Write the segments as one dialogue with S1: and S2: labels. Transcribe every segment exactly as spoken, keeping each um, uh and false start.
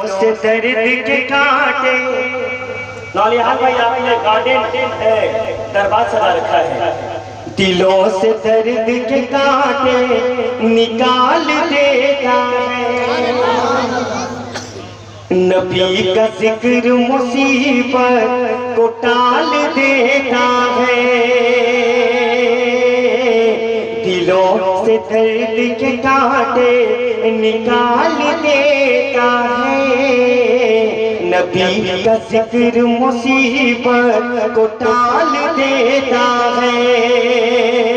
S1: से दर्द के कांटे। नौलियान भाई आपने गार्डन दरबार सजा रखा है। दिलों से दर्द के कांटे निकाल देता है, नबी का जिक्र मुसीबत को टाल देता है। दिलों से दर्द के कांटे निकाल देता है, नबी का जिक्र मुसीबत को टाल देता है।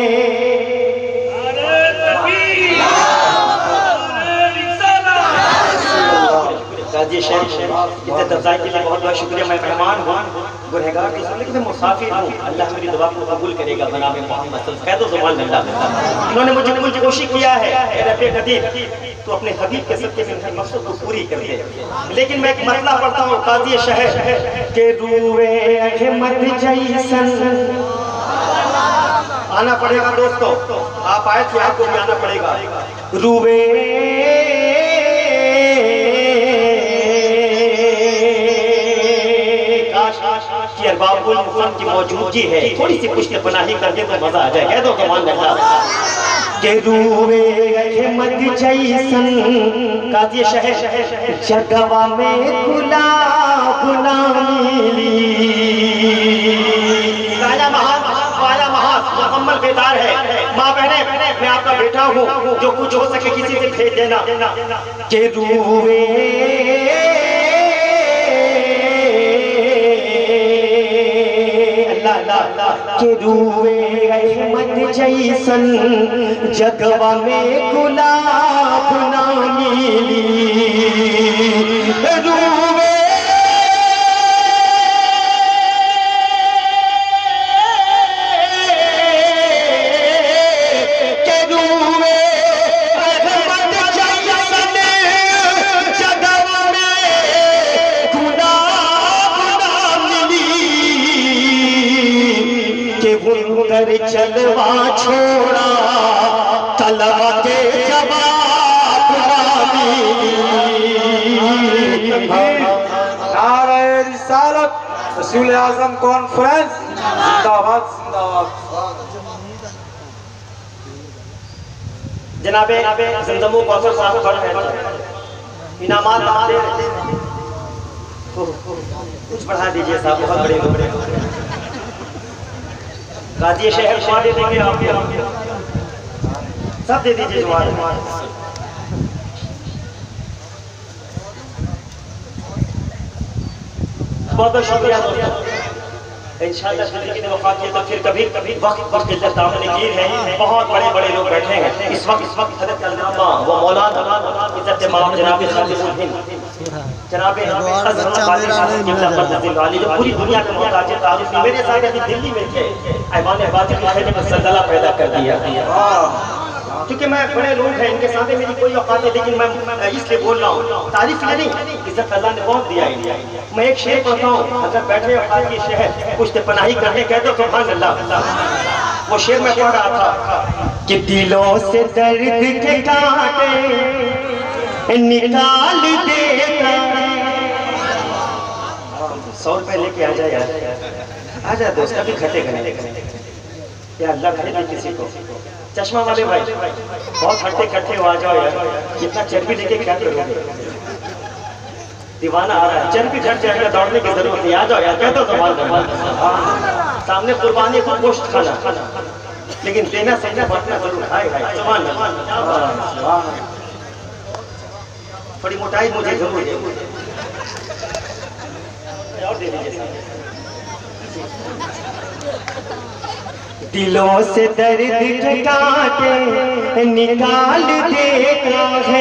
S1: काजी शेख इतने तफ़ज़ाई के लिए बहुत बहुत शुक्रिया। मैं मेहमान हूँ, गुनहगार की लेकिन मैं मुसाफिर हूँ। अल्लाह मेरी दुआ को कबूल करेगा। बनावे मोहम्मद कह दो ज़ुबान अल्लाह। उन्होंने मुझे कुछ कोशिश किया है रब्बे कदीर तो अपने हबीब के सदक़े में हर मकसद को पूरी कर दे। लेकिन मैं एक मसला पढ़ता हूँ काजी शहर के रूए अहमद जैसन। आना पड़ेगा दोस्तों, आप आए थे आपको भी आना पड़ेगा। रूए की अरबाबुल मुफत की मौजूदगी है, थोड़ी सी पुश्त पनाही करके तो मजा आ जाए। कह दो कमान के रूए अहमद जैसन काजी शहर जगवा में गुलाब ना मिली। राजा महान वाला महान मुकम्मल बेदार है। माँ बहने मैं आपका बेटा हूँ, जो कुछ हो सके किसी से भेज देना। के रूए के रूए अहमद जैसन जगवा में गुलाब ना मिली। रूए के रूए अहमद जैसन जगवा में गुलाब ना मिली। के बुनकर चलवा छोड़ा तलवा के जवाब ना मिली।
S2: नारे रिसालत रसूल आज़म कॉन्फ्रेंस जिंदाबाद जिंदाबाद।
S1: जनाबे ज़मज़म कौसर साहब पढ़ रहे हैं, इनामात दे रहे हैं। कुछ बढ़ा दीजिए साहब, बहुत बड़े बड़े गाजी शहर जुआ दे देंगे आपको, सब दे दीजिए जुआ। बहुत बहुत शुक्रिया दोस्तों। इंशाअल्लाह ज़िंदगी में वफ़ा किया तो फिर कभी कभी वक्त वक्त इज्जत दामन गिर है। बहुत बड़े बड़े लोग बैठे हैं इस वक्त। इस वक्त हज़रत अल्लामा वो मौलाना इज्जत इमाम जनाब खादिमुल हिंद जनाब जो पूरी दुनिया में मोहताज तारीफ नहीं। मेरे साथ अभी दिल्ली में थे, ऐवान बाज़िल में सल्सला पैदा कर दिया। क्योंकि मैं बड़े लोग हैं, इनके सामने मेरी कोई औकात है, लेकिन मैं इसलिए बोल रहा हूँ तारीफ नहीं, इज्जत अल्लाह ने बहुत दिया है। मैं एक शेर पढ़ता हूँ, अगर बैठे औकात की शहर कुछ पनाही करने कहते हो सुभान अल्लाह। वो शेर मैं पढ़ रहा था कि दिलों से दर्द के कांटे निकाल देता। सौ रुपए लेके आ जाए यार, आ जाए दोस्त, कभी खटे खटे या अल्लाह करे किसी को। चश्मा वाले भाई बहुत हट्टे कट्टे हो, आ जाओ यार। इतना चर्बी लेके क्या करोगे, दीवाना आ रहा है, चर्बी घट जाएगा, दौड़ने की जरूरत नहीं। आ जाओ यार, कहते हो तो सामने कुर्बानी को गोश्त खाना, लेकिन देना सही बांटना जरूर खाएगा। थोड़ी मोटाई मुझे जरूर है, और दे दीजिए। दिलों से दर्द के कांटे निकाल देता है,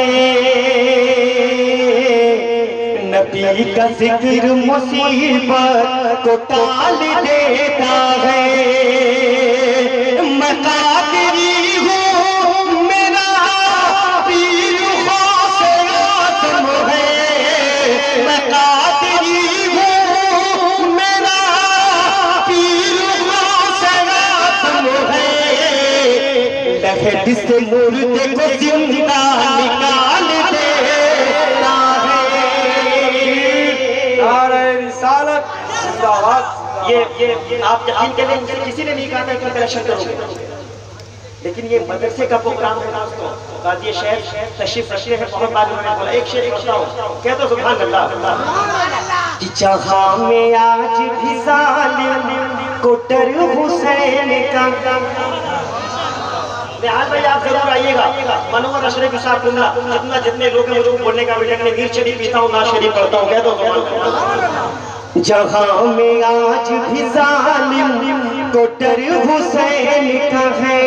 S1: नबी का जिक्र मुसीबत को टाल देता है। मैं कादिरी हूँ, मेरा पीर ख़ास आज़म है। मैं कादिरी हूँ, मेरा पीर ख़ास आज़म है। लहद से मुर्दे को जिंदा निकाल देता है।
S2: जिंदाबाद।
S1: ये ये आप यकीन करें मुझे किसी ने नहीं कहा था कि कलेक्शन करोगे, लेकिन ये मदरसे का प्रोग्राम है दोस्तों। गाजी शहर तशरीफ रखते हैं, बहुत बार मैंने बोला एक शेर बताओ, कह दो सुभान अल्लाह। जहां में आज भी जालिम कोटर हुसैन का, निहाल भाई आप जरूर आइएगा। मनोहर अशरफ साहब जुमला जितना जितने लोग हैं मुझे बोलने का बेटा मैं नीर शरीफ पीता हूँ, ना शरीफ पढ़ता हूँ, कह दो सुभान अल्लाह। जहां में आज भी जालिम कोटर हुसैन का है,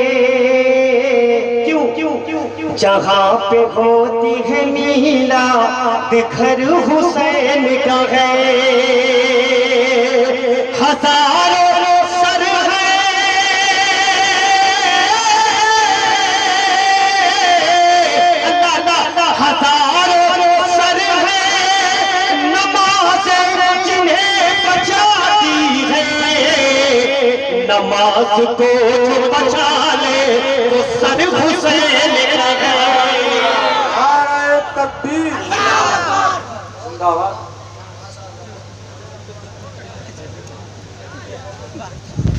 S1: क्यों क्यों क्यों क्यों जहां पे होती है मीला दिखर हुसैन का है। हजारों सर है अल्लाह अल्लाह, हजारों सर है नमाज जिन्हें बचाती है, नमाज को बचा ले तो सर हुसैन का है।
S2: नारे तकबीर जिंदाबाद।